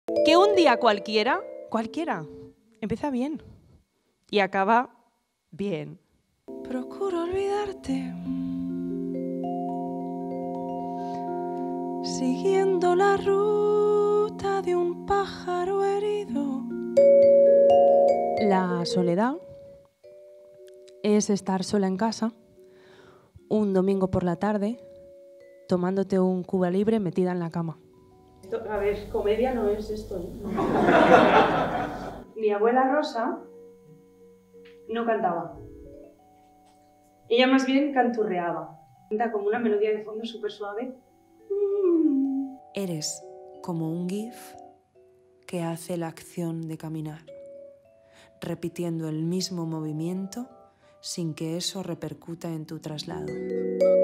Que un día cualquiera, empieza bien y acaba bien. Procuro olvidarte, siguiendo la ruta de un pájaro herido. La soledad es estar sola en casa un domingo por la tarde tomándote un Cuba Libre metida en la cama. A ver, comedia no es esto, ¿no? Mi abuela Rosa no cantaba. Ella más bien canturreaba. Canta como una melodía de fondo súper suave. Eres como un GIF que hace la acción de caminar, repitiendo el mismo movimiento sin que eso repercuta en tu traslado.